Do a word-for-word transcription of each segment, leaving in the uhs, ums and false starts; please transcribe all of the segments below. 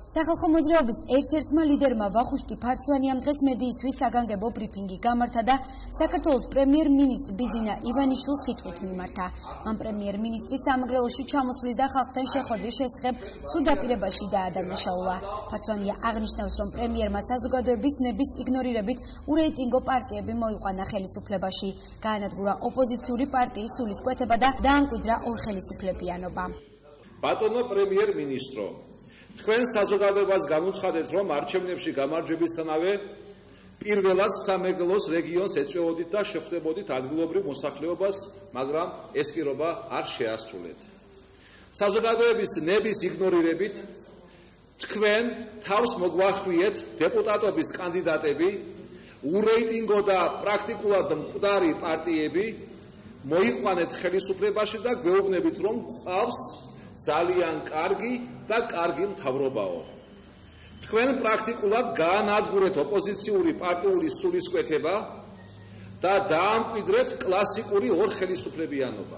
სახალხო მოძრაობის ერთ-ერთმა ლიდერმა ვახუშტი ფარცვანიამ დღეს მედიისთვის საგანგებო ბრიფინგი გამართა და საქართველოს პრემიერ-მინისტრ ბიძინა ივანიშვილს სიტყვით მიმართა. მან პრემიერ-მინისტრი სამეგრელოში ჩამოსვლის და ხალხთან შეხვედრის შესახებ ცუდ დაპირებაში დაადანაშაულა. ფარცვანია აღნიშნავს, რომ პრემიერმა საზოგადოების ნების იგნორირებით ურეიტინგო პარტიები მოიყვანა ხელისუფლებაში, გაანადგურა ოპოზიციური პარტიის სულისკვეთება და დაამკვიდრა ორხელისუფლებიანობა. ბატონო პრემიერ-მინისტრო, თქვენ საზოგადოებას განუცხადეთ, რომ არჩევნებში გამარჯვებისთანავე პირველად სამეგრელოს რეგიონს ეწვევოდით და შეხვდებოდით ადგილობრივ მოსახლეობას, მაგრამ ეს პირობა არ შეასრულეთ. საზოგადოების ნების იგნორირებით თქვენ თავს მოგვახვიეთ დეპუტატობის კანდიდატები, ურეიტინგო და პრაქტიკულად მკვდარი პარტიები, მოიყვანეთ ხელისუფლებაში და გვეუბნებით, რომ გვყავს ძალიან კარგი და კარგი მთავრობაო. თქვენ პრაქტიკულად გაანადგურეთ ოპოზიციური პარტიული სულისკვეთება და დაამკვიდრეთ კლასიკური ორხელისუფლებიანობა.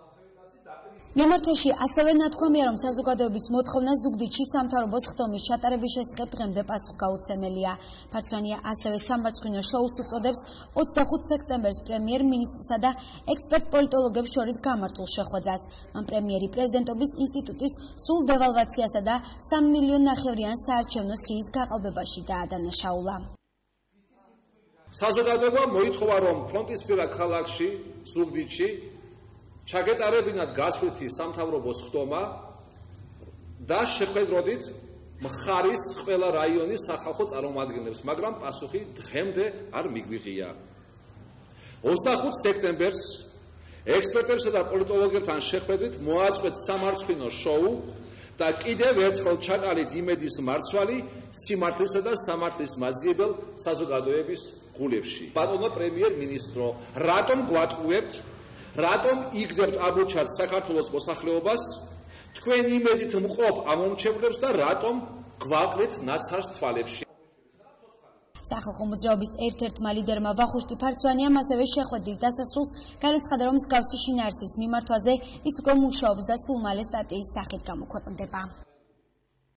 მიმართვაში ასევე ნათქვამია, რომ საზოგადოების მოთხოვნა ზუგდიდში სამთავრობოს ხდომის ჩატარების შესახებ დღემდე პასუხგაუცემელია. ფარცვანია ასევე სამარცხვინო შოუს უწოდებს ოცდახუთ სექტემბერს პრემიერ-მინისტრსა და ექსპერტ-პოლიტოლოგებს შორის გამართულ შეხვედრას. მან პრემიერი პრეზიდენტობის ინსტიტუტის სრულ დევალვაციასა და სამი მილიონ ნახევრიან საარჩევნო სიის გაყალბებაში დაადანაშაულა. საზოგადოება მოითხოვა, რომ ფრონტისფერა ქალაქში, ზუგდიდში ჩაგეტარებინათ გასვლითი სამთავრობოს ხდომა და შეხვედროდით მხარის ყველა რაიონის სახალხო წარმომადგენლებს, მაგრამ პასუხი დღემდე არ მიგვიღია. ოცდახუთ სექტემბერს ექსპერტებსა და პოლიტოლოგებთან შეხვედრით მოაწყვეთ სამარცხვინო შოუ და კიდევ ერთხელ ჩაკალით იმედის მარცვალი სიმართლისა და სამართლის მაძიებელ საზოგადოების ღულებში. ბატონო პრემიერ-მინისტრო, რატომ გვატყუებთ? რატომ იგდებთ აბუჩად საქართველოს მოსახლეობას? თქვენ იმედით მყოფ ამომრჩევლებს და რატომ გვაყრით ნაცარს თვალებში? სახალხო მოძრაობის ერთ-ერთმა ლიდერმა ვახუშტი ფარცვანიამ ასევე შეხვედრის დასასრულს განაცხადა, რომ მსგავსი შინაარსის მიმართვაზე ის უკვე მუშაობს და სულ მალე სტატიის სახით გამოქვეყნდება.